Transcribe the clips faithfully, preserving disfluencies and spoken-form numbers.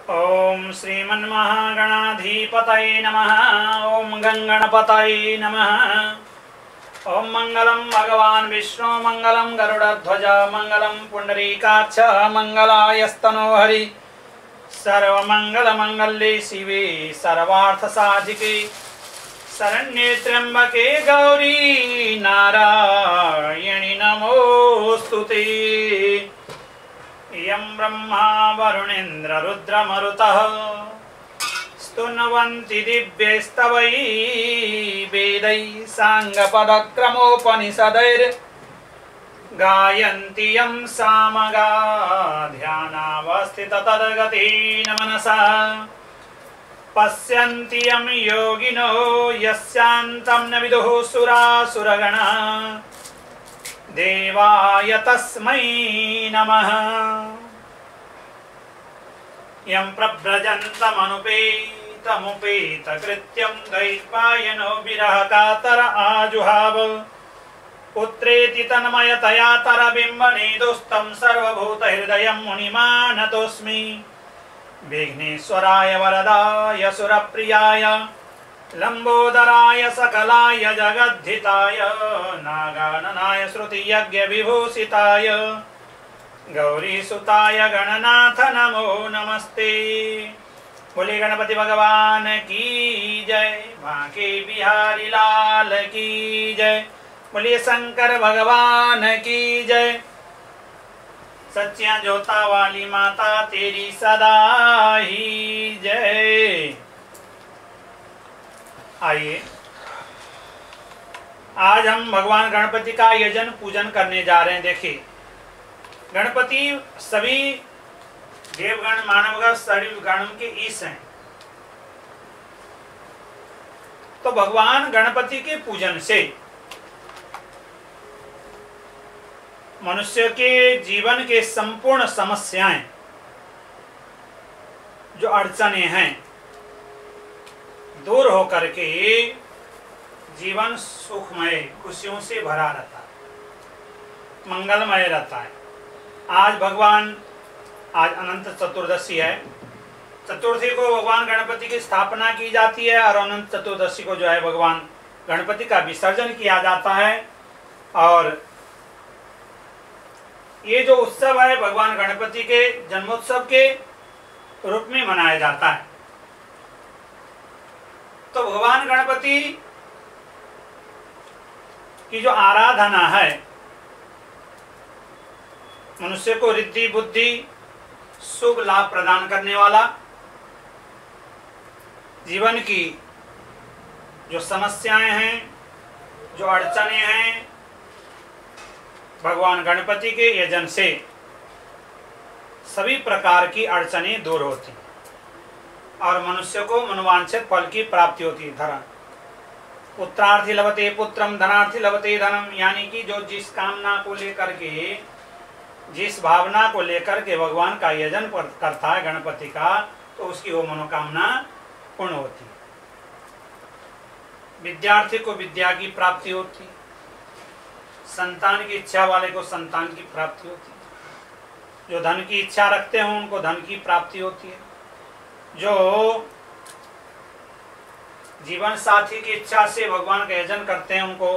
ओम श्रीमन्महागणाधिपतये नमः। ओम गंगणपतये नमः। ओम मंगलम भगवान विष्णु मंगलम गरुड़ध्वज मंगलम पुंडरीकाक्ष मंगलायस्तनो हरि सर्वमंगल मंगल्ये शिवे सर्वार्थ साधिके शरण्ये त्र्यंबके गौरी नारायणि नमोस्तुते। यं ब्रह्मा वरुणेन्द्र रुद्रमरुतः स्तुन्वन्ति दिव्यैस्तवैः वेदैः साङ्गपदक्रमोपनिषदैर्गायन्ति यं सामगा ध्यानावस्थिततद्गतेन मनसा पश्यन्ति यं योगिनो यस्यान्तं न विदुः सुरासुरगणा देवाय तस्मै नमः। यं प्रव्रजन्तमनुपेतमुपेतकृत्यं दैत्वायनो विरहकातर आजुहाव पुत्रेति तन्मयतया तरबिम्बनेदुस्तं सर्वभूतहृदयं मुनिमानतोऽस्मि। विघ्नेश्वराय वरदाय सुरप्रियाय लंबोदराय सकलाय जगद्धिताय नागाननाय श्रुतियज्ञविभूषिताय गौरीसुताय गणनाथ नमो नमस्ते। बोले गणपति भगवान की जय, बांके बिहारी लाल की जय, बोले शंकर भगवान की जय। सच्चिया जोता वाली माता तेरी सदा ही जय। आइए आज हम भगवान गणपति का यजन पूजन करने जा रहे हैं। देखिए, गणपति सभी देवगण मानवगण सभी गणों के ईश हैं। तो भगवान गणपति के पूजन से मनुष्य के जीवन के संपूर्ण समस्याएं, जो अड़चने हैं, दूर होकर के जीवन सुखमय खुशियों से भरा रहता है, मंगलमय रहता है। आज भगवान आज अनंत चतुर्दशी है। चतुर्थी को भगवान गणपति की स्थापना की जाती है और अनंत चतुर्दशी को जो है भगवान गणपति का विसर्जन किया जाता है। और ये जो उत्सव है भगवान गणपति के जन्मोत्सव के रूप में मनाया जाता है। तो भगवान गणपति की जो आराधना है, मनुष्य को रिद्धि बुद्धि शुभ लाभ प्रदान करने वाला, जीवन की जो समस्याएं हैं, जो अड़चने हैं, भगवान गणपति के यजन से सभी प्रकार की अड़चनें दूर होती और मनुष्य को मनोवांछित फल की प्राप्ति होती है। धर्म पुत्रार्थी लभते पुत्रम धनार्थी लभते धनम, यानी कि जो जिस कामना को लेकर के, जिस भावना को लेकर के भगवान का यजन करता है गणपति का, तो उसकी वो मनोकामना पूर्ण होती है। विद्यार्थी को विद्या की प्राप्ति होती है, संतान की इच्छा वाले को संतान की प्राप्ति होती है, जो धन की इच्छा रखते हैं उनको धन की प्राप्ति होती है, जो जीवन साथी की इच्छा से भगवान का यजन करते हैं उनको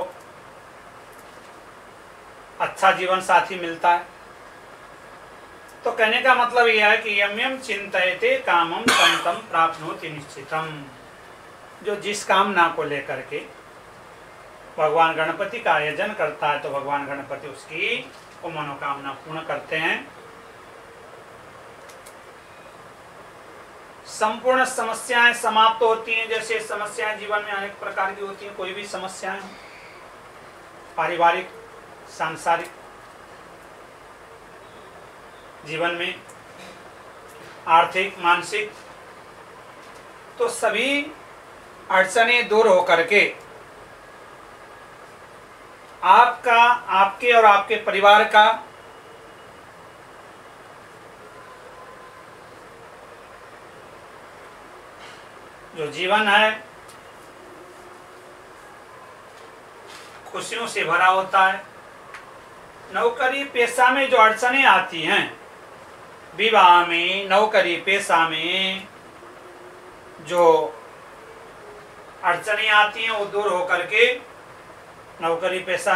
अच्छा जीवन साथी मिलता है। तो कहने का मतलब यह है कि यम यम चिंतयते कामम तम तम प्राप्नोति निश्चितम। जो जिस कामना को लेकर के भगवान गणपति का यजन करता है, तो भगवान गणपति उसकी वो मनोकामना पूर्ण करते हैं। संपूर्ण समस्याएं समाप्त होती हैं। जैसे समस्याएं जीवन में अनेक प्रकार की होती हैं, कोई भी समस्याएं हो, पारिवारिक, सांसारिक जीवन में, आर्थिक, मानसिक, तो सभी अड़चनें दूर हो करके आपका, आपके और आपके परिवार का जो जीवन है खुशियों से भरा होता है। नौकरी पेशा में जो अड़चनें आती हैं विवाह में, नौकरी पेशा में जो अड़चनें आती हैं वो दूर होकर के नौकरी पेशा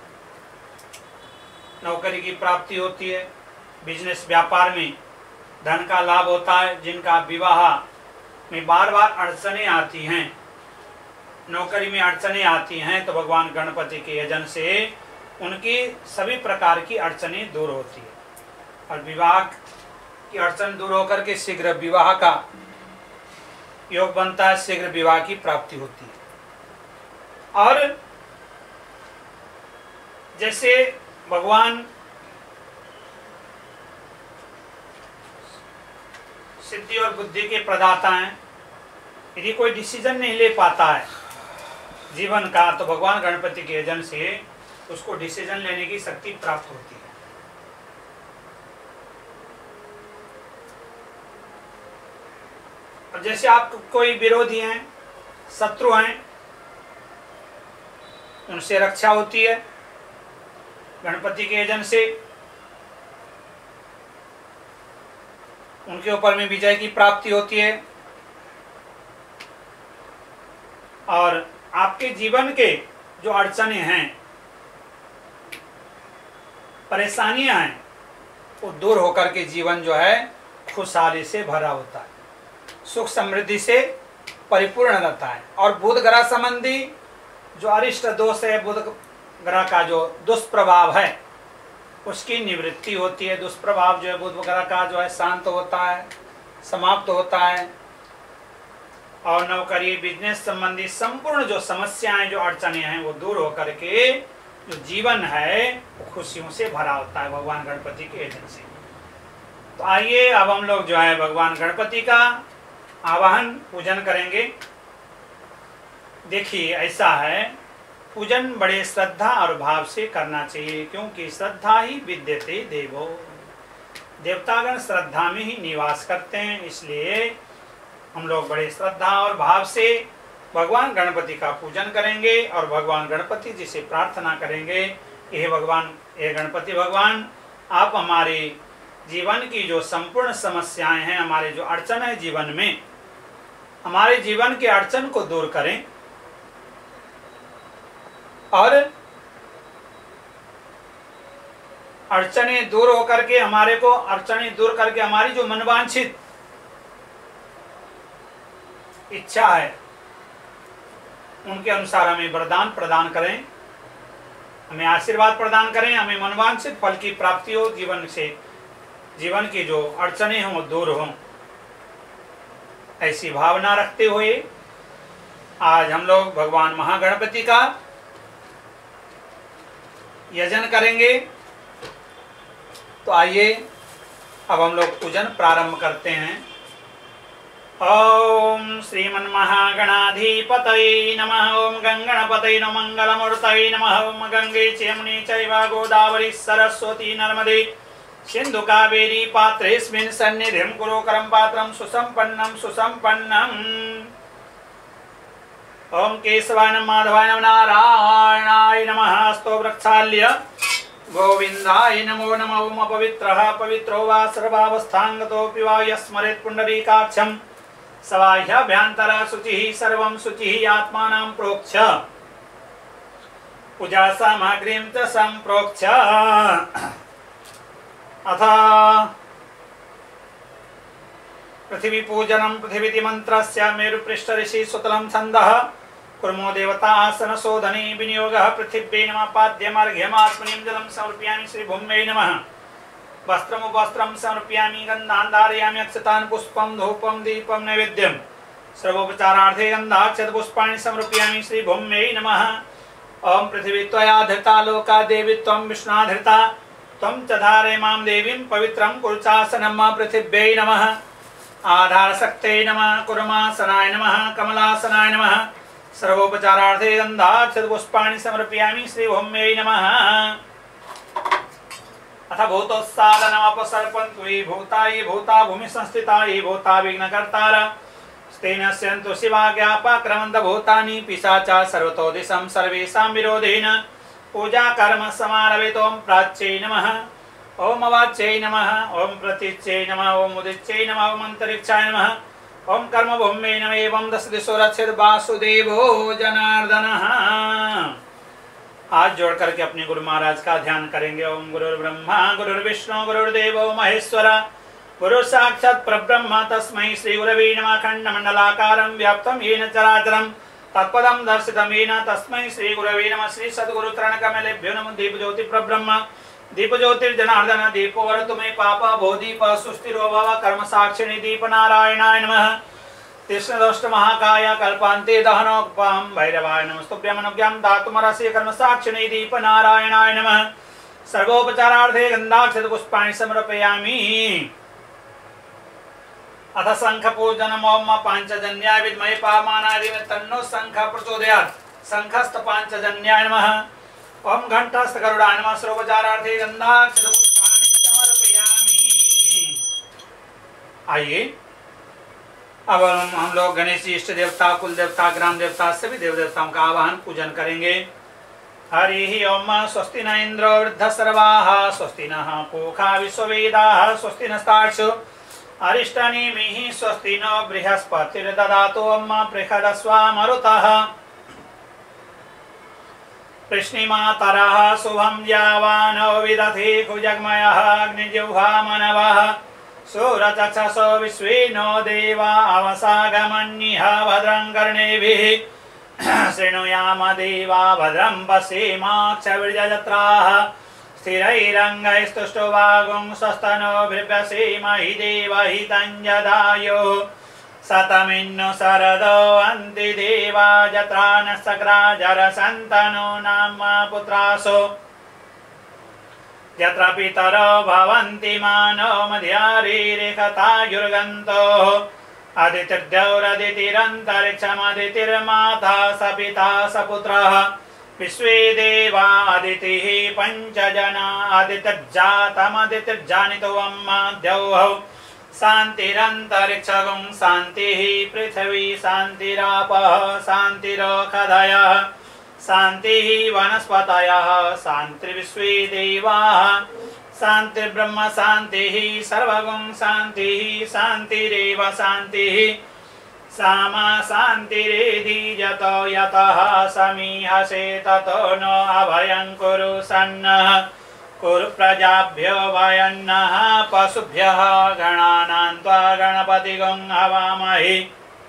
नौकरी की प्राप्ति होती है। बिजनेस व्यापार में धन का लाभ होता है। जिनका विवाह में बार बार अड़चनें आती हैं, नौकरी में अड़चनें आती हैं, तो भगवान गणपति के यजन से उनकी सभी प्रकार की अड़चनें दूर होती है और विवाह की अड़चन दूर होकर के शीघ्र विवाह का योग बनता है, शीघ्र विवाह की प्राप्ति होती है। और जैसे भगवान सिद्धि और बुद्धि के प्रदाता हैं, यदि कोई डिसीजन नहीं ले पाता है जीवन का, तो भगवान गणपति के यजन से उसको डिसीजन लेने की शक्ति प्राप्त होती है। और जैसे आप कोई विरोधी हैं, शत्रु हैं, उनसे रक्षा होती है गणपति के यजन से, उनके ऊपर में विजय की प्राप्ति होती है। और आपके जीवन के जो अड़चनें हैं, परेशानियां हैं, वो दूर होकर के जीवन जो है खुशहाली से भरा होता है, सुख समृद्धि से परिपूर्ण रहता है। और बुध ग्रह संबंधी जो अरिष्ट दोष है, बुध ग्रह का जो दुष्प्रभाव है, उसकी निवृत्ति होती है। दुष्प्रभाव जो है बुध ग्रह का जो है शांत होता है, समाप्त होता है। और नौकरी बिजनेस संबंधी संपूर्ण जो समस्याएं, जो अड़चनें हैं, वो दूर होकर के जो जीवन है वो खुशियों से भरा होता है भगवान गणपति के यजन से। तो आइए अब हम लोग जो है भगवान गणपति का आवाहन पूजन करेंगे। देखिए ऐसा है, पूजन बड़े श्रद्धा और भाव से करना चाहिए, क्योंकि श्रद्धा ही विद्यते देवो। देवतागण श्रद्धा में ही निवास करते हैं, इसलिए हम लोग बड़े श्रद्धा और भाव से भगवान गणपति का पूजन करेंगे और भगवान गणपति जी से प्रार्थना करेंगे कि हे भगवान, हे गणपति भगवान, आप हमारे जीवन की जो संपूर्ण समस्याएं हैं, हमारे जो अड़चन है जीवन में, हमारे जीवन के अड़चन को दूर करें और अड़चनें दूर होकर के हमारे को अड़चनें दूर करके हमारी जो मनवांछित इच्छा है उनके अनुसार हमें वरदान प्रदान करें, हमें आशीर्वाद प्रदान करें, हमें मनवांछित फल की प्राप्ति हो, जीवन से जीवन की जो अड़चनें हों वो दूर हों। ऐसी भावना रखते हुए आज हम लोग भगवान महागणपति का यजन करेंगे। तो आइए अब हम लोग पूजन प्रारंभ करते हैं। ओम श्रीमन्महागणाधिपतये नमः। ओम गंगणपतये नमः। मंगलमूर्तये नमः। ओम गंगे च यमुने चैव गोदावरी सरस्वती नर्मदे सिंधु कावेरी पात्रेऽस्मिन् सन्निधिं कुरु करं पात्रं सुसंपन्नं सुसंपन्नम्। ओम केशवाय नमः माधवाय नमः नारायणाय नमः। स्तो वृक्षाल्य गोविंदाय नमो नमः। ओम अपवित्रः पवित्रो वा सर्वावस्थांगतोऽपि वा यस्मरेत् पुंडरीकाक्षं सवाह्याभ्यन्तरः शुचिः सर्वं शुचिः आत्मानं प्रोक्ष्य पूजा सामग्रीं च सम्प्रोक्ष्य। अथ पृथ्वी पूजनं पृथिवीति मंत्रस्य मेरुपृष्ठ ऋषि सुतलं छन्दः कुर्मो देवता आसन शोधने विनियोगः। पृथिव्यै नमः। पाद्यमर्घ्यम् आत्मनीं जलं समर्पयामि श्रीभूम्यै नमः। वस्त्रमुपवस्त्रं समर्पयामि। गन्धान् धारयामि। अक्षतान् पुष्पं धूपं दीपं नैवेद्यं सर्वोपचारार्थे गन्धाक्षत पुष्पाणि समर्पयामि श्रीभूम्यै नमः। ओम पृथिवी त्वया धृता लोका देवी त्वं विष्णुधृता त्वं च धारय मां देवीं पवित्रं कुरुचासनं पृथिव्यै नमः। आधारशक्त्यै नमः। कुर्मासनाय नमः। कमलासनाय नमः। सर्वोपचारार्थे गन्धाक्षत पुष्पाणि समर्पयामि श्रीभूम्यै नमः। अथ भूतोत्सादनमपसर्पन्तु ये भूता ये भूता भूमि संस्थिता ये भूता विघ्नकर्तार स्तेन स्यन्तु शिवाज्ञापाक्रमन्त भूतानि पिशाचा सर्वतो दिशं सर्वेषां विरोधेन पूजा कर्म समारभेतों प्राच्यै नमः। ओम अवाच्यै नमः, ओम प्रतीच्यै नमः, ओम उदिच्यै नमः, ओम अंतरिक्षाय नमः, ओम कर्मभूम्यै नमः। एवं दस दिशो रक्षित वासुदेवो जनार्दनः। हाथ जोड़ करके अपने गुरु महाराज का ध्यान करेंगे। ओम गुरुर्ब्रह्मा गुरुर्विष्णु गुरुर्देवो महेश्वर गुरु साक्षात् परब्रह्म तस्मै श्री गुरवे नमः। अखण्डमण्डलाकारं व्याप्तं येन चराचरं तत्पदं दर्शितं येन तस्मै श्री गुरवे नमः। श्री सद्गुरु चरणकमलेभ्यो नमः। दीप ज्योति परब्रह्म दीप ज्योतिर्जनार्दन दीपो वरतु मे पापा भोदीप सुस्थिरो भव कर्म साक्षिणी दीप नारायणाय नमः। कृष्णदोष्ट महाकाय कल्पान्ते दहनोपम भैरवाय नमस्तुभ्यं अनुज्ञां दातुमरस्य कर्म साक्षिणी दीप नारायणाय नमः। सर्वोपचारार्थे गन्धाक्षत पुष्पाणि समर्पयामि। अथ शंख पूजनम्। ओम पांचजन्याय विद्महे पावमानाय धीमहि तन्नो शंख प्रचोदयात्। शंखस्थ पांचजन्याय नमः। ओम घंटास्थ गरुडाय नमः। सर्वोपचारार्थे गन्धाक्षत पुष्पाणि समर्पयामि। आइए अब हम लोग गणेश जी इष्ट देवता कुल देवता ग्राम देवता सभी देव देवताओं का आवाहन पूजन करेंगे। हरि ओम। स्वस्ति न इंद्रो वृद्धसर्वाः स्वस्ति नः पूषा विश्ववेदाः स्वस्ति नस्तार्क्ष्यो अरिष्टनेमिः स्वस्ति नो बृहस्पतिर्दधातु ओम बृहदस्वा मरुतः कृष्णिमातरः शुभं यावानो विदधे कुजग्मयः अग्निजिह्वा मनवः सूरचक्षसो विश्वेनो देवा अवसागमन्यः भद्रं कर्णेभिः शृणुयाम देवा भद्रं पश्येमाक्षभिर्यजत्राः स्थिरैरङ्गैस्तुष्टुवागुं स्वस्तनो बिभ्यसेमहि देवहितं यदायुः शतमिन्नु शरदो अन्ति देवा जत्रा न सक्रा जरसन्तनो नाम पुत्रासो यत्र पितरो भवन्ति मानो मध्यारीरिकतायुर्गन्तोः अदितिर्द्यौरदितिरन्तरिक्षमदितिर्माता स पिता स पुत्रः विश्वे देवा अदितिः पञ्चजना अदितिर्जातमदितिर्जानितो अम्मा द्यौः शान्तिरन्तरिक्षगुं शान्तिः पृथिवी शान्तिरापः शान्तिरोषधयः शान्तिः वनस्पतयः शान्तिर्विश्वे देवाः शान्तिर्ब्रह्म शान्तिः सर्वगुं शान्तिः शान्तिरेव शान्तिः सामा शान्तिरेधि यतो यतः समीहसे ततो नो अभयं कुरु सन्नः कुरु प्रजाभ्यो वयन्नः पशुभ्यः गणानां त्वा गणपतिगं हवामहे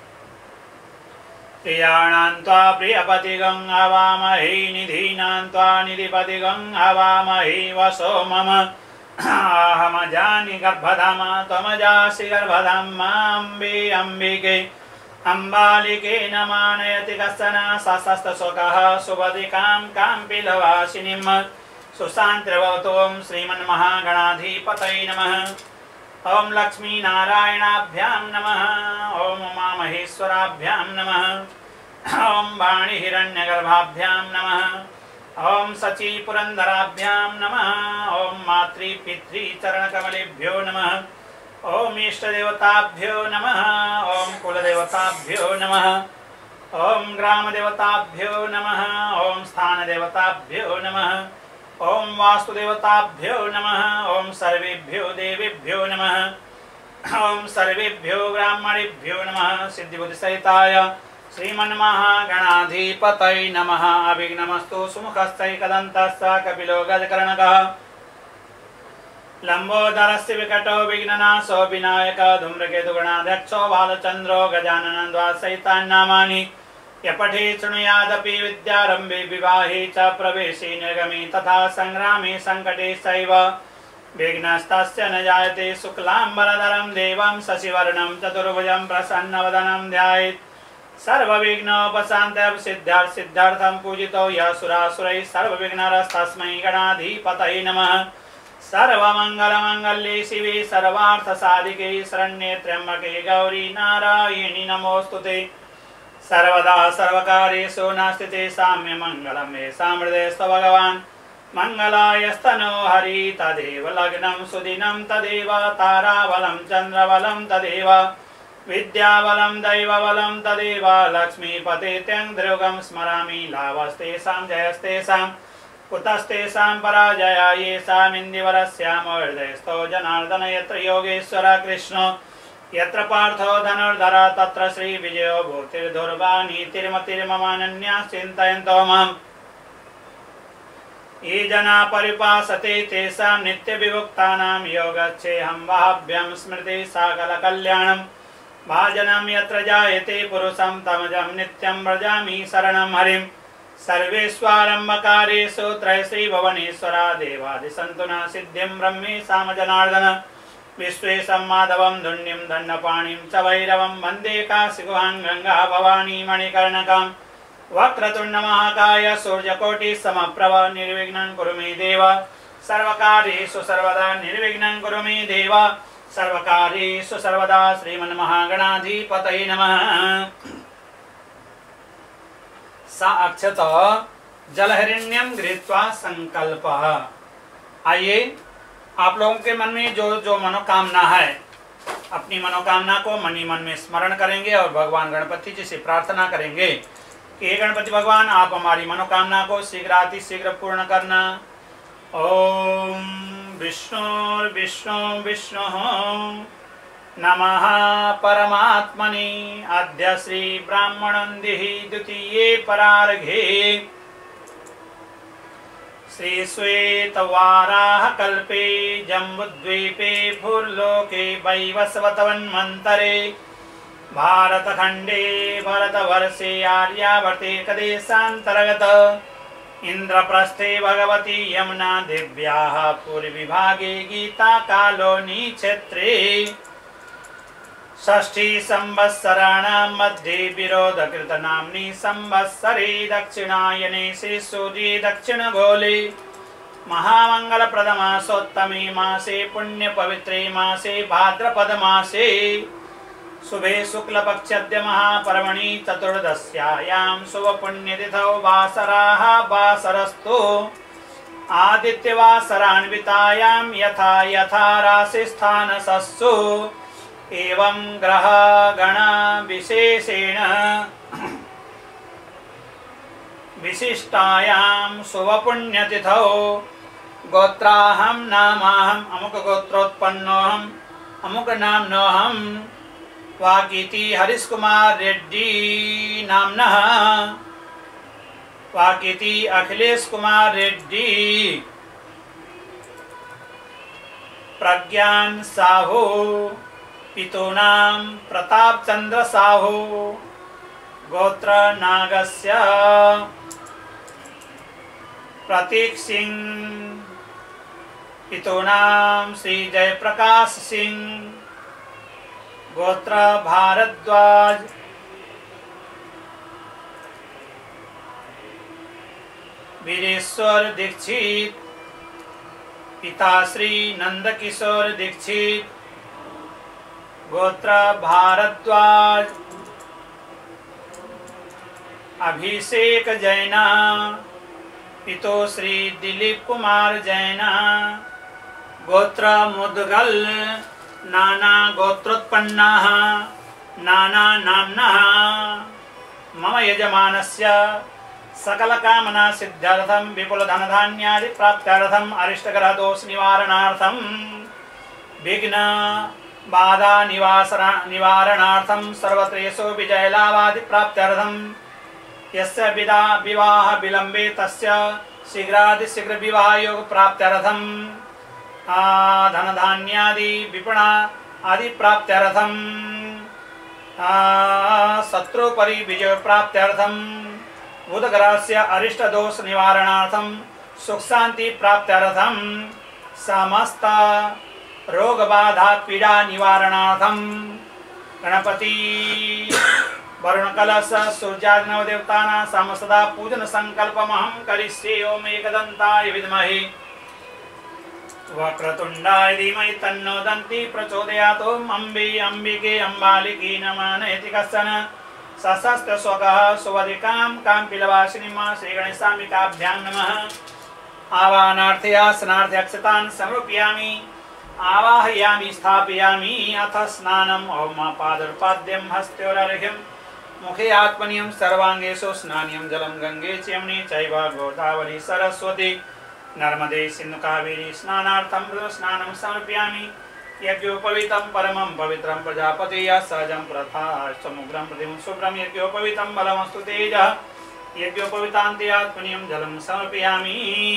प्रियाणां त्वा प्रियपतिगं हवामहे निधीनां त्वा निधिपतिगं हवामहे वसो मम अहमजानि गर्भधाम त्वमजासि गर्भधाम अम्बे अम्बिके अम्बालिके न मानयति कश्चन सशस्तशोकः सुबधिकां काम्पिलवासिनीं सुशान्तिर्भवतु। ओं श्रीमन्महागणाधिपतये नमः। ओं लक्ष्मीनारायणाभ्यां नमः। ओं उमामहेश्वराभ्यां नमः। ओं वाणीहिरण्यगर्भाभ्यां नमः। ओं शचीपुरन्दराभ्यां नमः। ओं मातृपितृचरणकमलेभ्यो नमः। ओं इष्टदेवताभ्यो नमः। ओं कुलदेवताभ्यो नमः। ओं ग्रामदेवताभ्यो नमः। ओं स्थानदेवताभ्यो नमः। ओं वास्तुदेवताभ्यो नमः। ओं सर्वेभ्यो देवेभ्यो नमः। ओं सर्वेभ्यो ब्राह्मणेभ्यो नमः। सिद्धिबुद्धिसहिताय श्रीमन्महागणाधिपतये नमः। अभिघ्नमस्तु सुमुखश्चैकदन्तश्च कपिलो गजकर्णकः लंबोदरस्य विकटो विघ्ननाशो विनायक धूम्रकेतुगणाध्यक्षो बालचन्द्रो गजाननं द्वादशैतान्नामानि यपठे शृणुयादपि विद्यारम्भे विवाहे च प्रवेशे निर्गमे तथा संग्रामे सङ्कटे सैव विघ्नस्तस्य न जायते। शुक्लाम्बरधरं देवं शशिवर्णं चतुर्भुजं प्रसन्नवदनं ध्यायेत् सर्वविघ्नोपशान्तये सिद्धार्थ सिद्धार्थं पूजितो यः सुरासुरैः सर्वविघ्नहरस्तस्मै गणाधिपतये नमः। सर्वमंगलमंगल्ये शिवे सर्वार्थसाधिके शरण्ये त्र्यंबके गौरी नारायणी नमोस्तुते। सर्वदा सर्वकार्येषु नास्ति साम्यमंगलं मे सामृतेस्तु भगवान् मंगलायस्तनो हरि तदेव लग्नं सुदिनं तदेव ताराबलं चन्द्रबलं तदेव विद्याबलं दैवबलं तदेव लक्ष्मीपते त्यङ् ध्रुवं स्मरामि लाभस्तेषां जयस्तेषां कुतस्तेषां पराजया येषामिन्दिवरस्यामो हृदयस्थो जनार्दन यत्र योगेश्वर कृष्ण यत्र पार्थो धनुर्धर तत्र श्रीविजयो भूतिर्धुर्वा नीतिर्मतिर्ममानन्याः चिन्तयन्तो माम् ये जना परिपासते तेषां नित्यविमुक्तानां योगक्षेमं वहाभ्यं स्मृति सकलकल्याणं भाजनं यत्र जायते पुरुषं तमजं नित्यं व्रजामि शरणं हरिं सर्वेष्वारम्भकारेषु त्रयश्रीभुवनेश्वरा देवादिसन्तु न सिद्धिं ब्रह्मेशां जनार्दन विश्वेशं माधवं धुण्यं दण्डपाणिं च भैरवं वन्दे काशीगुहां गंगा भवानी मणिकर्णकम् वक्रतुण्ड महाकाय सूर्यकोटि समप्रभ निर्विघ्नं कुरु मे देव सर्वकार्येषु सर्वदा निर्विघ्नं कुरु मे देव सर्वकार्येषु सर्वदा श्रीमन्महागणाधिपतये नमः। सा अक्षत जलहरिण्यं गृहीत्वा संकल्पः। आइए आप लोगों के मन में जो जो मनोकामना है अपनी मनोकामना को मनी मन में स्मरण करेंगे और भगवान गणपति जी से प्रार्थना करेंगे कि हे गणपति भगवान आप हमारी मनोकामना को शीघ्राति शीघ्र पूर्ण करना। ओम विष्णु विष्णु विष्णु नमः परमात्मने अद्य श्री ब्राह्मणन्दिः द्वितीये परार्घे श्री श्वेतवाराह कल्पे जम्बुद्वीपे भूर्लोके वैवस्वतवन्मन्तरे भारतखंडे भरतवर्षे आर्यावर्ते कदेशान्तर्गत इंद्रप्रस्थे भगवती यमुना दिव्याः पूर्वविभागे गीताकालोनी क्षेत्रे षष्ठी संवत्सराणां मध्ये विरोधकृतनाम्नि संवत्सरे दक्षिणायने श्रीसूर्ये दक्षिणगोले महामंगलप्रदमासोत्तमे मासे पुण्यपवित्रे मासे भाद्रपदमासे शुभे शुक्लपक्षद्य महापर्वणि चतुर्दश्यायां शुभपुण्यतिथौ वासराः वासरस्तु आदित्यवासरान्वितायां यथा यथा राशिस्थानसस्सु एवं ग्रहगण विशेषेण विशिष्टायां शुभपुण्यतिथौ गोत्राहं नामाहं अमुक गोत्रोत्पन्नोहं अमुक नाम्नोहं वाकीति हरीश कुमार रेड्डी नामनः वाकीति अखिलेश कुमार रेड्डी प्रज्ञान साहू पितॄणां प्रताप चंद्र साहू गोत्र नागस्य प्रतीक सिंह पितॄणां श्री जयप्रकाश सिंह गोत्र भारद्वाज वीरेश्वर दीक्षित पिता श्री नंदकिशोर दीक्षित गोत्र भारद्वाज अभिषेक जैना पितो श्री दिलीप कुमार जैना गोत्र मुदगल नाना गोत्रोत्पन्नाः नाना नाम्नः मम यजमानस्य सकलकामना सिद्ध्यर्थं विपुल धनधान्यादि प्राप्त्यर्थं अरिष्टग्रह दोष निवारणार्थं विघ्न बाधा निवासरा निवारणार्थं सर्वत्रेषु विजयलाभादि प्राप्त्यर्थं यस्य विदा विवाह विलम्बे तस्य शीघ्रादि शीघ्र विवाह योग प्राप्त्यर्थं धनधान्यादि विपणा आदि प्राप्त्यर्थं शत्रु परि विजय प्राप्त्यर्थं बुधग्रहस्य अरिष्ट दोष निवारणार्थं सुख शांति प्राप्त्यर्थं समस्त रोग बाधा पीड़ा निवारणार्थं गणपति वरुण कलश सूर्यादि नवदेवतानां समस्तदा पूजन संकल्पमहं करिष्ये। ओम एकदन्ताय विद्महे वक्रतुण्डाय धीमहि तन्नो दन्ति प्रचोदयात्। ओम अम्बे अम्बिके अम्बालिके नमः नयति कश्चन सशस्त्र स्वगः सुवधिकां काम्पिलवासिनीं मां श्रीगणेशाम्बिकाभ्यां नमः। आवाहनार्थे आसनार्थे अक्षतान् समर्पयामि आवाहयामि स्थापयामि अथ स्नानम्। ओम पादोर्पाद्यं हस्तयोरर्घ्यं मुखे आत्मनियम सर्वांगेषु स्नानियम जलम गंगे च यमुने चैव गोदावरी सरस्वती नर्मदे सिंधु कावेरी स्नानार्थं स्नानं समर्पयामि। यज्ञोपवीतं परमं पवित्रं प्रजापतेः सहजं प्रथा समुग्रं प्रतिमं शुभ्रं यज्ञोपवीतं बलमस्तु तेजः यज्ञोपवीतान्ते आत्मनियं जलं समर्पयामि।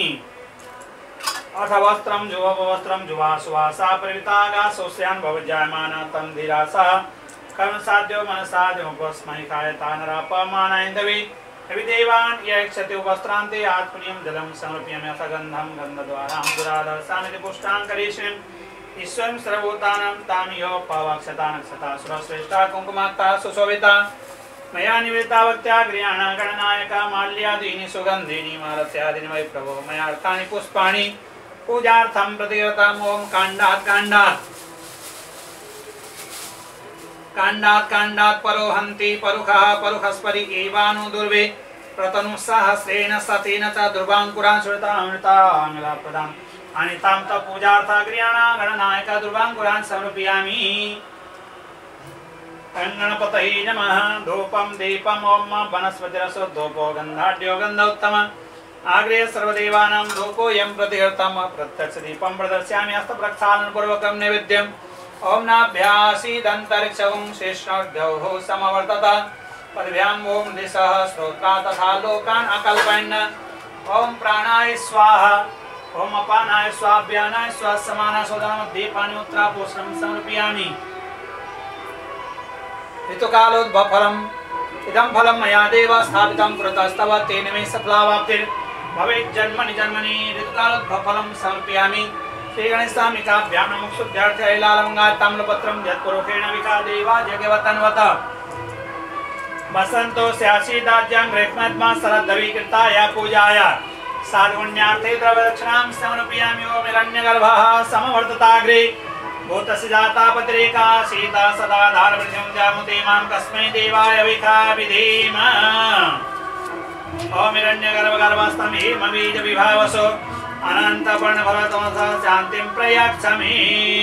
अथ वस्त्रं जुववस्त्रं जुवा सुवासा परिवितागासोस्यान् भवजायमाना तं धीरासा कर्मसाध्यो मनसाध्योपस्मै कायता नरापमानैन्दवे विदेवान् यक्षति वस्त्रान्ते आत्मनियं जलं समर्पयामि। अथ गन्धं गन्धद्वारां दुरादर्शानिति पुष्टां करिष्यम् ईश्वरं सर्वभूतानां तां यो पावाक्षता नक्षता सुरश्रेष्ठा कुङ्कुमाक्ता सुशोभिता मया निवेदिता भक्त्या गृहाणा गणनायका माल्यादीनि सुगन्धीनि मालत्यादीनि वै प्रभो मयार्थानि पुष्पाणि पूजार्थं प्रतिगताम्। ओम काण्डात् काण्डात् काण्डात् काण्डात् परो हन्ति परुखः परुखस्परि एवानु दुर्वे प्रतनु सहस्रेण सतेन च ध्रुवाङ्कुरान् श्रुतामृताङ्गलाप्रदाम् अनितां त पूजार्था गृहाणा गणनायका ध्रुवाङ्कुरान् समर्पयामि। गणपतये नमः। धूपं दीपम् ओम वनस्पतिरसो धूपो गन्धाढ्यो गन्धोत्तम आग्रे सर्वदेवानां धूपोऽयं प्रतिहर्तम् प्रत्यक्ष दीपं प्रदर्शयामि हस्तप्रक्षालनपूर्वकं नैवेद्यम्। ओम नाभ्यासीदन्तरिक्षं शेषाढ्योः समवर्तत पदभ्याम् ओम दिशः श्रोत्रा तथा लोकान् अकल्पयन्। ओम प्राणाय स्वाहा ओम अपानाय स्वाभ्यानाय स्वासमानाय सोदामध्ये पानिमुत्रा पोषणं समर्पयामि। ऋतुकालोद्भवफलम् इदं फलं मया देव स्थापितं पुरतस्तव तेन मे सफलावाप्तिर् भवेत् जन्मनि जन्मनि ऋतुकालोद्भवफलं समर्पयामि। श्रीगणेशामिकाभ्यां नमः शुद्धार्थाय लालमङ्गाय ताम्रपत्रं यत्पुरुषेण विका देवा जगवतन्वत वसन्तो स्यासीदाज्यां ग्रह्मद्मा शरद्धवीकृताय पूजाय साधुण्यार्थे द्रव्यदक्षिणां समर्पयामि। ओम हिरण्यगर्भः समवर्तताग्रे भूतस्य जाता पत्रिका सीता सदा धारवृषं जामुते मां कस्मै देवाय विखा विधेम। ओम हिरण्यगर्भगर्भस्थं हेमबीज विभावसो अनन्तपर्णफलतमसः शान्तिं प्रयच्छमि।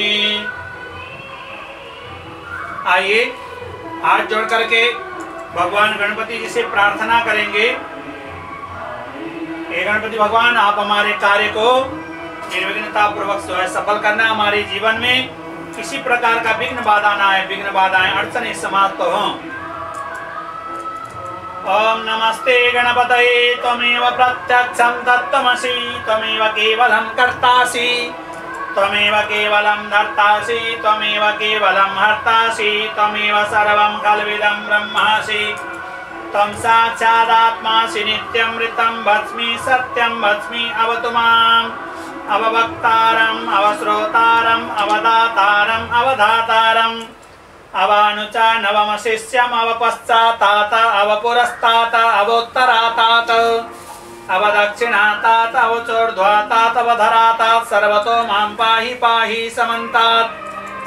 आइए हाथ जोड़ करके भगवान गणपति जी से प्रार्थना करेंगे। हे गणपति भगवान, आप हमारे कार्य को निर्विघ्नता पूर्वक सफल करना। हमारे जीवन में किसी प्रकार का विघ्न बाधा ना आए, विघ्न बाधाएं अड़चने समाप्त हों। ओम नमस्ते गणपतये त्वमेव प्रत्यक्षं तत्त्वमसि त्वमेव केवलं कर्तासि त्वमेव केवलं धर्तासि त्वमेव केवलं हर्तासि त्वमेव सर्वं खल्विदं ब्रह्मासि त्वं साक्षादात्मासि नित्यमृतं वच्मि सत्यं वच्मि अवतु माम् अववक्तारम् अवश्रोतारम् अवदातारम् अवधातारम् अवानुचा नवमशिष्यम् अवपश्चातात अवपुरस्तात अवोत्तरातात अवदक्षिणातात अवचोर्ध्वातात अवधरातात सर्वतो मां पाहि पाहि समन्तात्।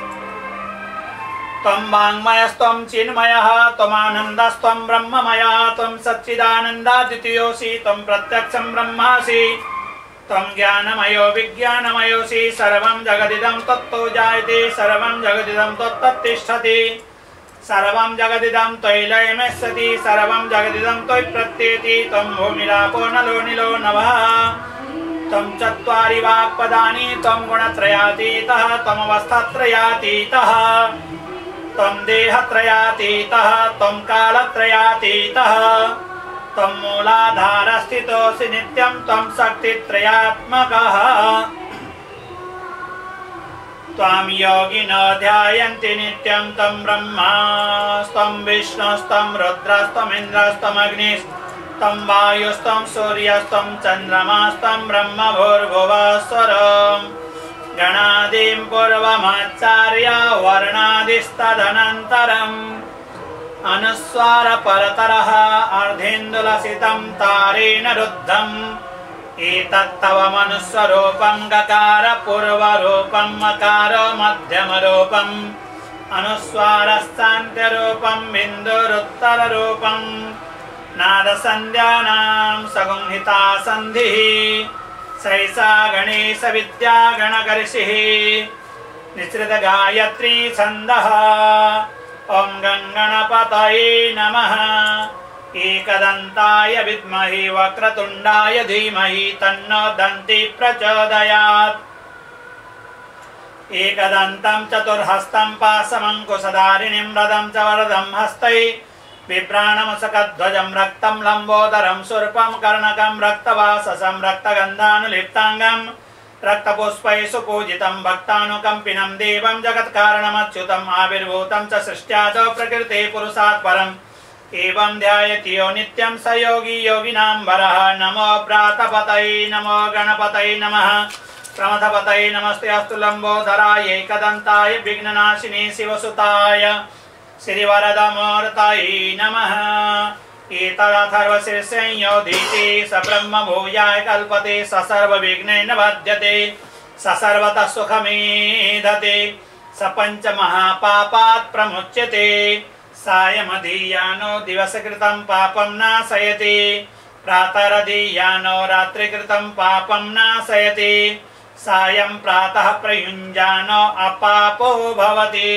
त्वं वाङ्मयस्त्वं चिन्मयः त्वमानन्दस्त्वं ब्रह्ममयः त्वं सच्चिदानन्दाद्वितीयोऽसि त्वं प्रत्यक्षं ब्रह्मासि त्वं ज्ञानमयो विज्ञानमयोऽसि सर्वं जगदिदं त्वत्तो जायते सर्वं जगदिदं त्वत्तिष्ठति सर्वं जगदिदं त्वयि लयमेष्यति सर्वं जगदिदं त्वयि प्रत्येति त्वं भूमिरापो नलो निलो नभः त्वं चत्वारि वाक्पदानि त्वं गुणत्रयातीतः त्वमवस्थात्रयातीतः त्वं देहत्रयातीतः त्वं कालत्रयातीतः त्वं मूलाधारस्थितोऽसि नित्यं त्वं शक्तित्रयात्मकः त्वां योगिनो ध्यायन्ति नित्यं त्वं ब्रह्मास्त्वं विष्णुस्त्वं रुद्रस्त्वमिन्द्रस्त्वम् अग्निस्त्वं वायुस्त्वं सूर्यस्त्वं चन्द्रमास्त्वं ब्रह्म भूर्भुवस्वरम् गणादिं पूर्वमाचार्य वर्णादिस्तदनन्तरम् अनुस्वार परतरः अर्धेन्दुलसितं तारेण रुद्धम् एतत्तव मनुष्यरूपं गकार पूर्वरूपं मकार मध्यमरूपम् अनुस्वारश्चान्त्यरूपं बिन्दुरुत्तररूपं नादसन्ध्यानां सगुंहिता सन्धिः सैषा गणेश विद्या गणकर्षिः निःसृत गायत्री छन्दः। ओम गणपतये नमः। एकदन्ताय विद्महे वक्रतुण्डाय धीमहि तन्नो दन्ती प्रचोदयात्। एकदन्तं चतुर्हस्तं पाशमङ्कुशधारिणीं रदं च वरदं हस्तै बिभ्राणमसकध्वजं रक्तं लम्बोदरं शूर्पं कर्णकं रक्तवाससं रक्तगन्धानुलिप्ताङ्गं रक्तपुष्पैः सुपूजितं भक्तानुकम्पिनं देवं जगत्कारणमच्युतम् आविर्भूतं च सृष्ट्यात् प्रकृते पुरुषात् परम् एवं ध्यायति यो नित्यं स योगी योगिनां वरः। नमो प्रातपतये नमो गणपतये नमः। प्रमथपतये नमस्ते अस्तु लम्बोदराय एकदन्ताय विघ्ननाशिने शिवसुताय श्रीवरदमूर्तये नमः। एतदथर्वशीर्षयोधीते स ब्रह्म भूयाय कल्पते स सर्वविघ्नैः बध्यते स सर्वतः सुखमेधते स पञ्चमहापापात् प्रमुच्यते सायमधीयानो दिवसकृतं पापं नाशयति प्रातरधीयानो रात्रिकृतं पापं नाशयति सायं प्रातः प्रयुञ्जानो अपापो भवति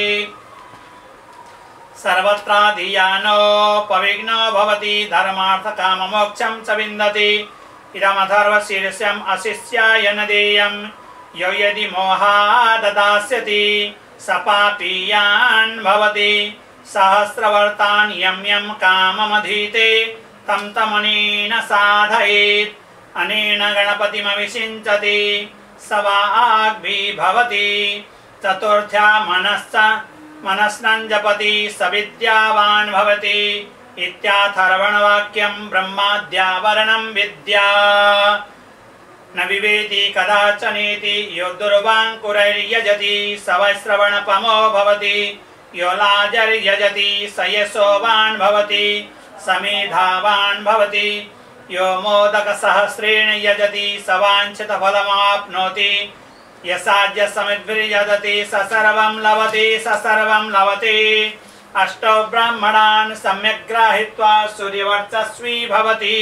सर्वत्राधियानो पविघ्नो भवति धर्मार्थकाममोक्षं च विन्दति। इदमथर्वशीर्षम् अशिष्याय न देयं यो यदि मोहाददास्यति स पापीयान् भवति सहस्रवर्तान् यं यं काममधीते तं तमनेन साधयेत् अनेन गणपतिमविषिञ्चति स वाग्भिः भवति चतुर्थ्या मनश्च मनस्नं जपति स विद्यावान् भवति इत्याथर्वणवाक्यं ब्रह्माद्यावरणं विद्या न विवेति कदाचनेति यो दुर्वाङ्कुरैर्यजति स वै श्रवणपमो भवति यो लाजर्यजति स यशोवान् भवति स मेधावान् भवति यो मोदकसहस्रेण यजति स वाञ्छितफलमाप्नोति यसाज्य समिद्भिर्यजति स सर्वं लभते स सर्वं लभते अष्टौ ब्राह्मणान् सम्यक् गृहीत्वा सूर्यवर्चस्वी भवति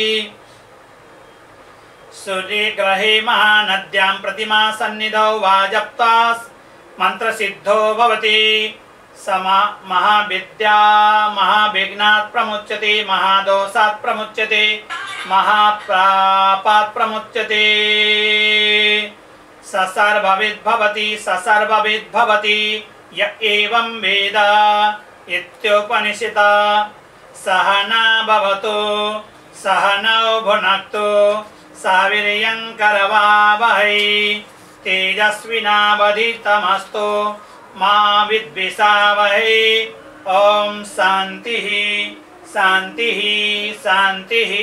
सूर्यग्रहे महानद्यां प्रतिमा सन्निधौ वा जप्त्वा मन्त्रसिद्धो भवति समा महाविद्या महाविघ्नात् प्रमुच्यते महादोषात् प्रमुच्यते महापापात् प्रमुच्यते स सर्वविद् भवति स सर्वविद् भवति य एवं वेद इत्युपनिषत् सह न भवतु सह नौ भुनक्तु सह वीर्यं करवावहै तेजस्विनावधीतमस्तु मा विद्विषावहै। ओम शांतिः शांतिः शांतिः।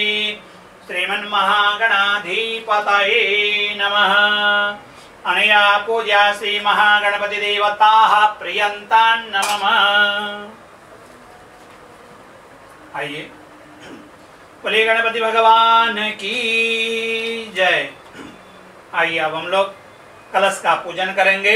श्रीमन्महागणाधिपतये नमः। अनया पूजा श्री महागणपति देवताः प्रियन्तां नमः। आइए बोलिए गणपति भगवान की जय। आइए अब हम लोग कलश का पूजन करेंगे।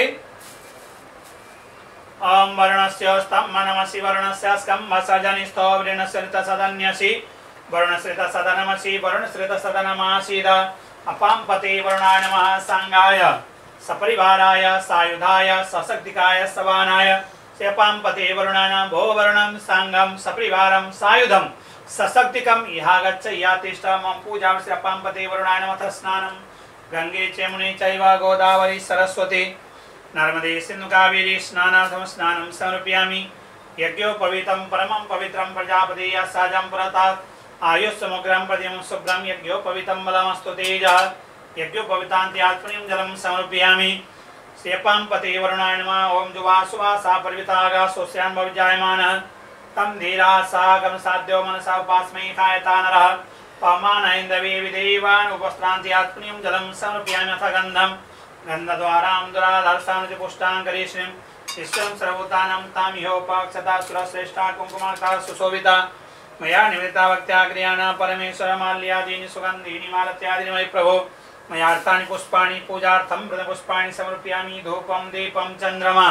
ओम वर्णस्य स्तम्भनमसि वर्णस्य स्कम्भसजनिस्थो वृणश्रितसदन्यसि वरुणश्रितसदनमसि वरुणश्रितसदनमासीद अपाम्पते वरुणाय नमः। सांगाय सपरिवाराय सायुधाय सशक्तिकाय सवानाय सेपाम्पते वरुणाय नमः। भो वरुणं सांगं सपरिवारं सायुधं सशक्तिकं इहागच्छ यातिष्ठ मम पूजा श्री अपाम्पते वरुणाय नमः। स्नानं गंगे चेमुने चैव गोदावरी सरस्वती नर्मदे सिन्धु कावेरी स्नानार्थं स्नानं समर्पयामि। यज्ञोपवीतं परमं पवित्रं प्रजापति यस्साजं पुरतात् आयुष्समुग्रं प्रतिमं शुभ्रं यज्ञोपवीतं बलमस्तु तेजः यज्ञोपवीतान्त्यात्मनिं जलं समर्पयामि। सेपाम्पते वरुणाय नमः। ओम जुवासुवासा परिवितागा सोस्यान् भविजायमानः तं धीरा सागम साध्यो मनसा उपास्मै खायता नरः पवमानैन्दवे विदेवान् उपस्त्रान्त्यात्मनिं जलं समर्पयामि। अथ गन्धं गन्धद्वारां दुराधर्षां पुष्टां करिष्यं विश्वं सर्वभूतानां तामिहोपाक्षता सुरश्रेष्ठा कुङ्कुमाका सुशोभिता मया निमित्ता भक्त्या क्रियाणा परमेश्वर माल्यादीनि सुगन्धीनि मालत्यादीनि मयि प्रभो मयार्थानि पुष्पाणि पूजार्थं वृतपुष्पाणि समर्पयामि। धूपं दीपं चन्द्रमा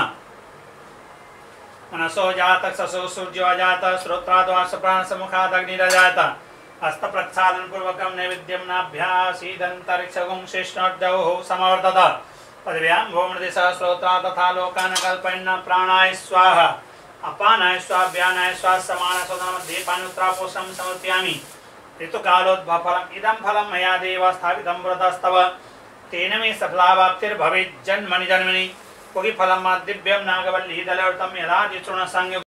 मनसो जातः ससो सूर्यो अजातः श्रोत्राद्वास प्राणसमुखादग्निरजात हस्तप्रक्षालनपूर्वकं नैवेद्यं नाभ्यासीदन्तरिक्षगुं शिष्णोर्जौः समवर्तत पदव्यां भूमृदिशः श्रोत्रा तथा लोकान् कल्पयन् प्राणाय स्वाहा अपानाय स्वाभ्यानाय स्वासमान स्वधनमध्ये पानुत्रापोषं समर्पयामि। ऋतुकालोद्भव फलम् इदं फलं मया देव स्थापितं व्रतस्तव तेन मे सफलावाप्तिर्भवेत् जन्मनि जन्मनि। कोगी फलं दिव्यं नागवल्ली दलवर्तम यदा जितृण संयोग